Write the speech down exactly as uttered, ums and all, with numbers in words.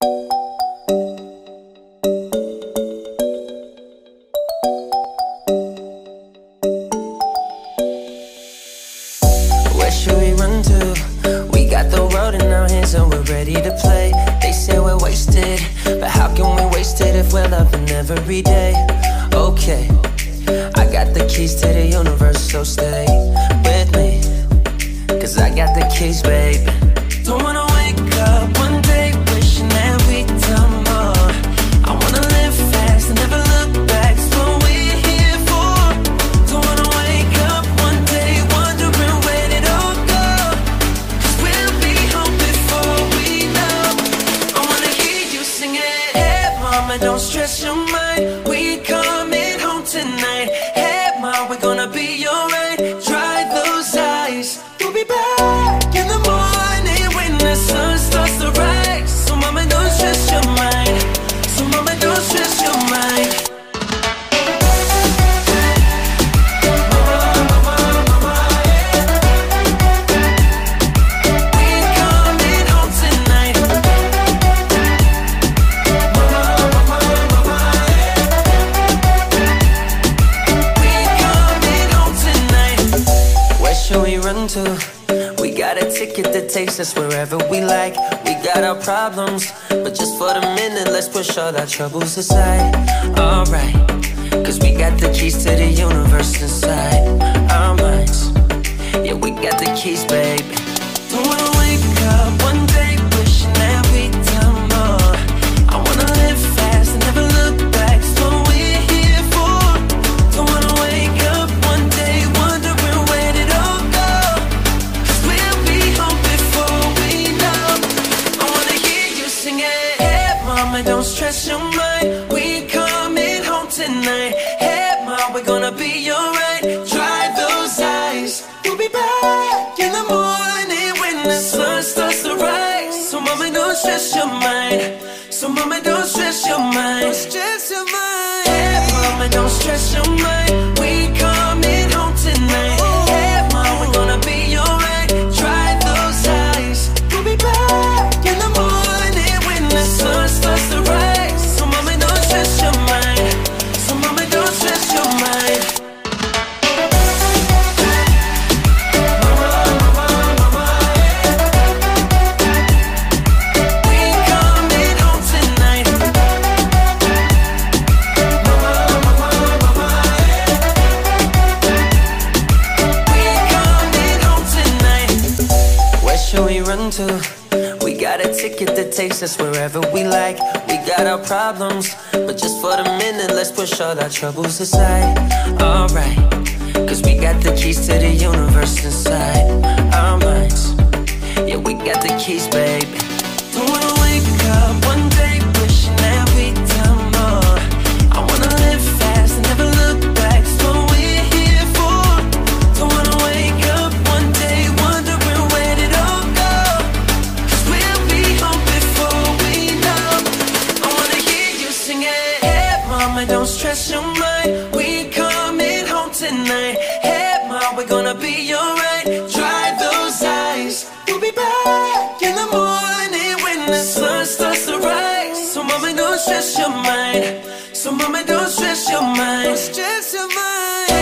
Where should we run to? We got the world in our hands and we're ready to play. They say we're wasted, but how can we waste it if we're loving every day? Okay, I got the keys to the universe, so stay with me, cause I got the keys, babe. Don't wanna wake up one day wishing that we'd done more. I wanna live fast and never look back, that's what we're here for. Don't wanna wake up one day wondering where it all go, cause we'll be home before we know. I wanna hear you sing it. Hey mama, don't stress your mind, we coming home tonight. Hey mom, we're gonna be alright. Dry those eyes, we'll be back in the morning when the sun starts to rise. So mama, don't stress your mind, so mama, don't stress your mind. To. We got a ticket that takes us wherever we like. We got our problems, but just for the minute, let's push all our troubles aside. Alright, cause we got the keys to the universe inside our minds. Yeah, we got the keys, baby. Don't wanna wake up one day wishing that we'd done more. I wanna live fast and never look back, that's what we're here for. Don't wanna wake up one day wondering where did all go, cause we'll be home before we know. I wanna hear you sing it. Hey mama, don't stress your mind, we coming home tonight. Hey mom, we're gonna be alright. Dry those eyes, we'll be back in the morning when the sun starts to rise. So mama, don't stress your mind, so mama, don't stress your mind, don't stress your mind. Hey mama, don't stress your mind, we coming home tonight. Hey mom, we're gonna be alright. Dry those eyes, we'll be back in the morning when the sun starts to rise. So mama, don't stress your mind, so mama, don't stress your mind. To. We got a ticket that takes us wherever we like. We got our problems, but just for the minute, let's push all our troubles aside. Alright, cause we got the keys to the universe inside our minds. Yeah, we got the keys, baby. Don't wanna wake up one day wishing that we'd done more. I wanna live fast and never look back, that's what we're here for. Don't wanna wake up one day wondering where did all go, cause we'll be home before we know. I wanna hear you sing it. Hey mama, don't stress your mind, we coming home tonight. Hey mom, we're gonna be alright. Dry those eyes, we'll be back in the morning when the sun starts to rise. So mama, don't stress your mind, so mama, don't stress your mind, don't stress your mind.